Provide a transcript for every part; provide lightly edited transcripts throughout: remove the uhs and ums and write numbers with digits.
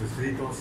escritos.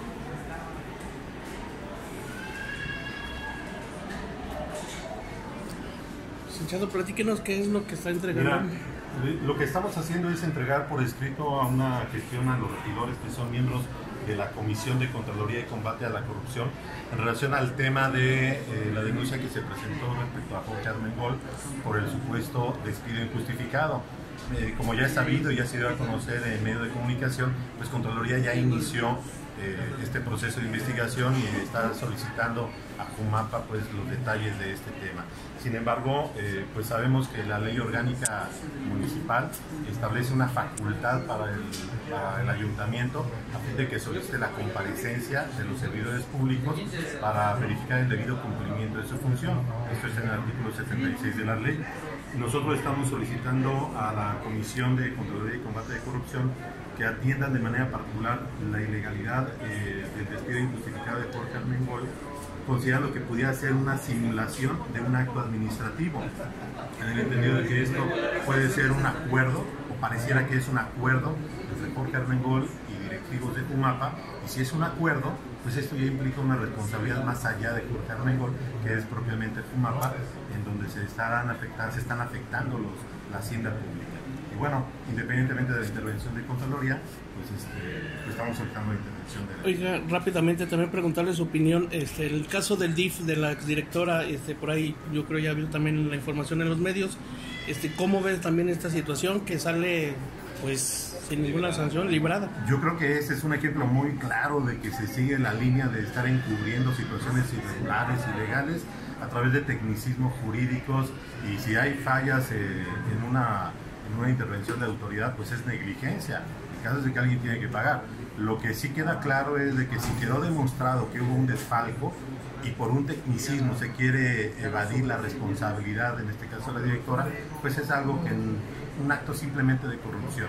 Licenciado, platíquenos qué es lo que está entregando. Mira, lo que estamos haciendo es entregar por escrito a una gestión a los regidores que son miembros de la Comisión de Contraloría y Combate a la Corrupción en relación al tema de la denuncia que se presentó respecto a Jorge Armengol por el supuesto despido injustificado. Como ya es sabido y ya se dio a conocer en medio de comunicación, pues Contraloría ya inició este proceso de investigación y está solicitando a Jumapa pues los detalles de este tema. Sin embargo, pues sabemos que la ley orgánica municipal establece una facultad para el ayuntamiento a fin de que solicite la comparecencia de los servidores públicos para verificar el debido cumplimiento de su función. Esto es en el artículo 76 de la ley. Nosotros estamos solicitando a la Comisión de Contraloría y Combate de Corrupción que atiendan de manera particular la ilegalidad del despido injustificado de Jorge Armengol, considerando que pudiera ser una simulación de un acto administrativo, en el entendido de que esto puede ser un acuerdo, o pareciera que es un acuerdo entre Jorge Armengol y directivos de Jumapa, y si es un acuerdo, pues esto ya implica una responsabilidad más allá de Jorge Armengol, que es propiamente Jumapa, en donde se están afectando la hacienda pública. Y bueno, independientemente de la intervención de Contraloría, pues estamos solicitando la intervención de la... Oiga, rápidamente también preguntarle su opinión, el caso del DIF de la exdirectora, por ahí yo creo ya vio también la información en los medios, ¿cómo ves también esta situación que sale pues sin ninguna sanción, librada? Yo creo que ese es un ejemplo muy claro de que se sigue la línea de estar encubriendo situaciones irregulares, ilegales, a través de tecnicismos jurídicos, y si hay fallas en una intervención de autoridad, pues es negligencia. El caso es de que alguien tiene que pagar. Lo que sí queda claro es de que si quedó demostrado que hubo un desfalco y por un tecnicismo se quiere evadir la responsabilidad, en este caso la directora, pues es algo que un acto simplemente de corrupción.